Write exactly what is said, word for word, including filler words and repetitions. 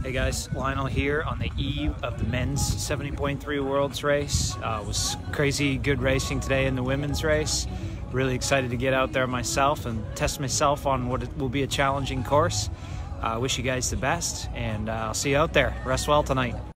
Hey guys, Lionel here on the eve of the men's seventy point three Worlds race. Uh, it was crazy good racing today in the women's race. Really excited to get out there myself and test myself on what it will be a challenging course. I uh, wish you guys the best, and uh, I'll see you out there. Rest well tonight.